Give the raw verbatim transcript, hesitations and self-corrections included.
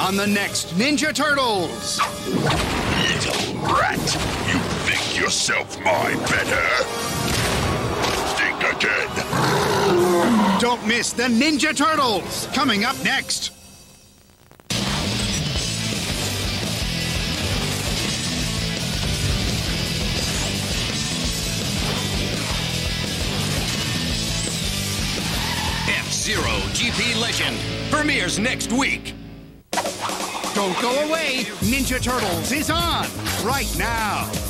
on the next Ninja Turtles. Little rat, you think yourself my better? Think again. Don't miss the Ninja Turtles, coming up next. F-Zero G P Legend premieres next week. Don't go away. Ninja Turtles is on right now.